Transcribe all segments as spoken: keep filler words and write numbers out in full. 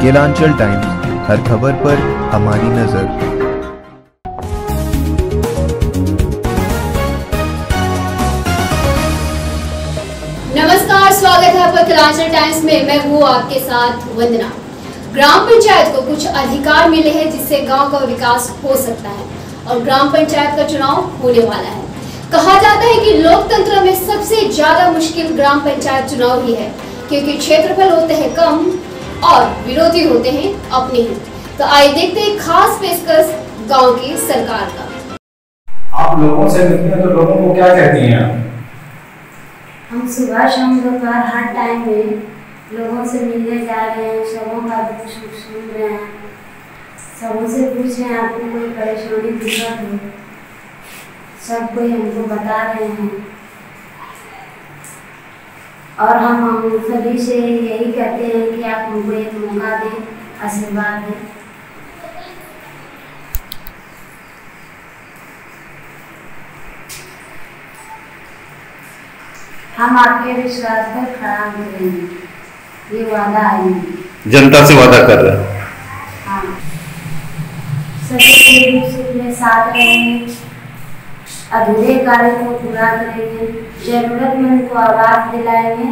Kelanchal Times, हर खबर पर हमारी नजर। नमस्कार, स्वागत है आपका केलांचल टाइम्स में। मैं हूँ आपके साथ वंदना। ग्राम पंचायत को कुछ अधिकार मिले हैं जिससे गांव का विकास हो सकता है और ग्राम पंचायत का चुनाव होने वाला है। कहा जाता है कि लोकतंत्र में सबसे ज्यादा मुश्किल ग्राम पंचायत चुनाव ही है, क्योंकि क्षेत्रफल होते हैं कम और विरोधी होते हैं अपने ही। तो आइए देखते हैं खास पेशकश गांव की सरकार का। आप लोगों से मिलते हैं तो लोगों को क्या कहती हैं आप? हम सुबह शाम दोपहर हर टाइम में लोगों से मिलने जा रहे हैं, सबों का दुख सुख सुन रहे हैं, सबों से पूछ रहे हैं आपको कोई परेशानी दिक्कत हो, सब कोई हमको बता रहे हैं। और हम हम सभी से यही कहते हैं कि आप हमको एक मौका दें, आशीर्वाद दें। हम आपके विश्वास पर खड़ा उतरेंगे, ये वादा है। जनता से वादा कर रहे हैं। हाँ, सभी दुख सुख में साथ रहेंगे, अधूरे कार्य को पूरा करेंगे, जरूरतमंद को आवाज दिलाएंगे,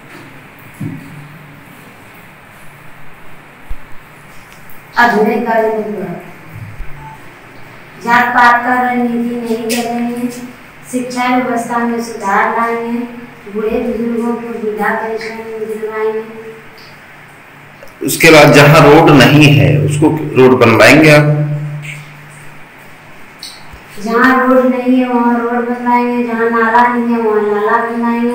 अधूरे कार्य को पूरा। जात पात का राजनीति नहीं करेंगे, शिक्षा व्यवस्था में सुधार लाएंगे, बूढ़े बुजुर्गों को वृद्धा पेंशन दिलवाएंगे। उसके बाद जहाँ रोड नहीं है उसको रोड बनवाएंगे आप? जहाँ रोड नहीं है वहाँ रोड बनवाएंगे, जहाँ नाला नहीं है वहाँ नाला बनवाएंगे।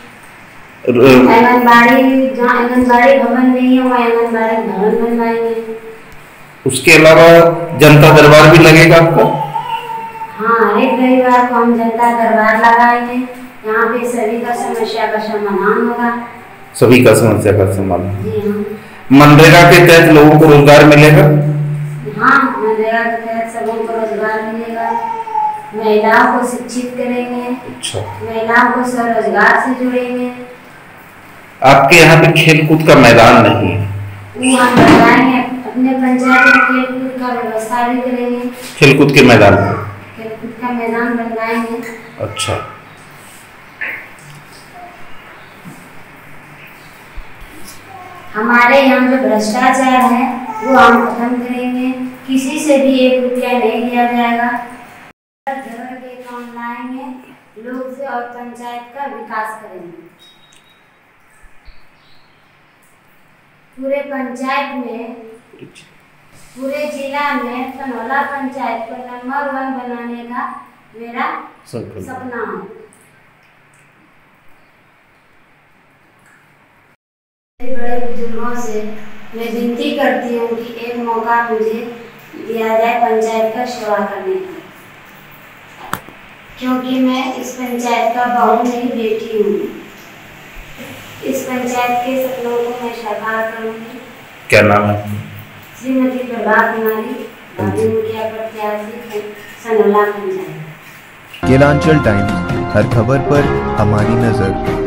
आंगनबाड़ी जहाँ आंगनबाड़ी भवन नहीं है वहाँ आंगनबाड़ी भवन बनवाएंगे। उसके अलावा जनता दरबार भी लगेगा आपको? हाँ, एक रविवार को हम जनता दरबार लगाएंगे, यहाँ पे सभी का समस्या का समाधान होगा। सभी का समस्या का समाधान? जी हाँ। मनरेगा के तहत लोगों को रोजगार मिलेगा? हाँ, मनरेगा के तहत सबों को रोजगार मिलेगा। महिलाओं को शिक्षित करेंगे। अच्छा। महिलाओं को स्वरोजगार से जोड़ेंगे। आपके यहाँ पे खेल कूद का मैदान नहीं है? वो हम बनवाएंगे, अपने पंचायत में खेल कूद का व्यवस्था भी करेंगे। खेल कूद के मैदान? खेल कूद का मैदान बनवाएंगे। अच्छा। हमारे यहाँ जो भ्रष्टाचार है वो हम खत्म करेंगे, किसी से भी एक रुपया नहीं लिया जाएगा। घर के काम लाएंगे, लोग से और पंचायत का विकास करेंगे। पूरे पंचायत में, पूरे जिला में सनौला पंचायत को नंबर वन बनाने का मेरा सपना है। बड़े बुजुर्गों से मैं विनती करती हूँ कि एक मौका मुझे दिया जाए पंचायत का सेवा करने का, क्योंकि मैं इस पंचायत का बहू नहीं बेटी हूँ। इस पंचायत के सपनों को मैं साकार करूँगी। क्या नाम है? श्रीमती प्रभात कुमारी, भाभी मुखिया प्रत्याशी, सनौला पंचायत। केलांचल टाइम्स, हर खबर पर हमारी नजर।